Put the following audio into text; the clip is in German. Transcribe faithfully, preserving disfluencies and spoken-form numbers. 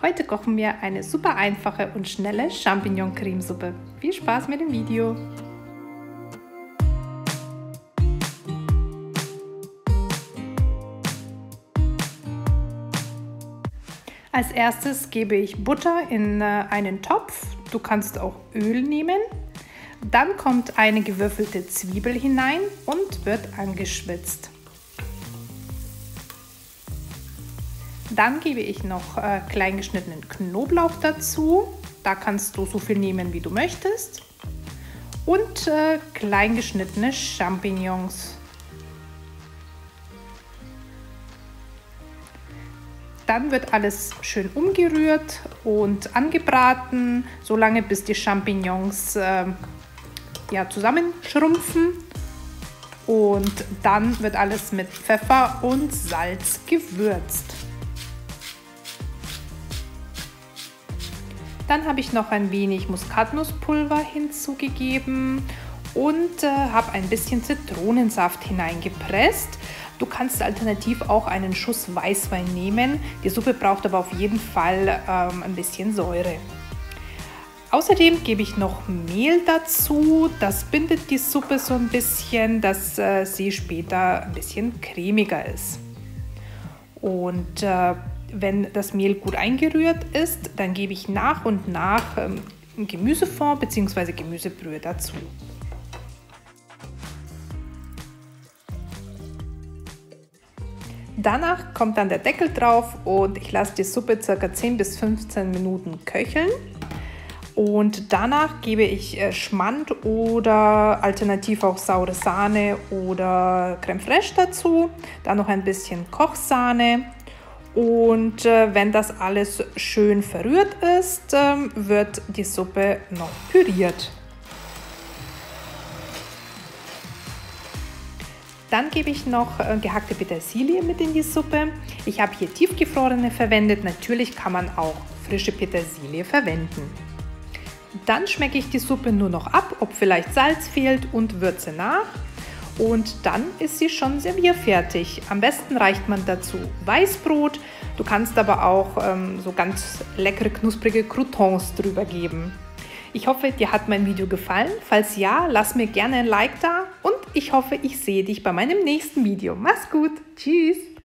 Heute kochen wir eine super einfache und schnelle Champignon-Cremesuppe. Viel Spaß mit dem Video! Als erstes gebe ich Butter in einen Topf. Du kannst auch Öl nehmen. Dann kommt eine gewürfelte Zwiebel hinein und wird angeschwitzt. Dann gebe ich noch äh, klein geschnittenen Knoblauch dazu. Da kannst du so viel nehmen, wie du möchtest. Und äh, klein geschnittene Champignons. Dann wird alles schön umgerührt und angebraten, solange bis die Champignons äh, ja, zusammenschrumpfen. Und dann wird alles mit Pfeffer und Salz gewürzt. Dann habe ich noch ein wenig Muskatnusspulver hinzugegeben und äh, habe ein bisschen Zitronensaft hineingepresst. Du kannst alternativ auch einen Schuss Weißwein nehmen. Die Suppe braucht aber auf jeden Fall ähm, ein bisschen Säure. Außerdem gebe ich noch Mehl dazu. Das bindet die Suppe so ein bisschen, dass äh, sie später ein bisschen cremiger ist. Und äh, wenn das Mehl gut eingerührt ist, dann gebe ich nach und nach ähm, Gemüsefond bzw. Gemüsebrühe dazu. Danach kommt dann der Deckel drauf und ich lasse die Suppe ca. zehn bis fünfzehn Minuten köcheln. Und danach gebe ich äh, Schmand oder alternativ auch saure Sahne oder Crème Fraîche dazu. Dann noch ein bisschen Kochsahne. Und äh, wenn das alles schön verrührt ist, äh, wird die Suppe noch püriert. Dann gebe ich noch äh, gehackte Petersilie mit in die Suppe. Ich habe hier tiefgefrorene verwendet. Natürlich kann man auch frische Petersilie verwenden. Dann schmecke ich die Suppe nur noch ab, ob vielleicht Salz fehlt und würze nach. Und dann ist sie schon servierfertig. Am besten reicht man dazu Weißbrot. Du kannst aber auch ähm, so ganz leckere, knusprige Croutons drüber geben. Ich hoffe, dir hat mein Video gefallen. Falls ja, lass mir gerne ein Like da und ich hoffe, ich sehe dich bei meinem nächsten Video. Mach's gut. Tschüss.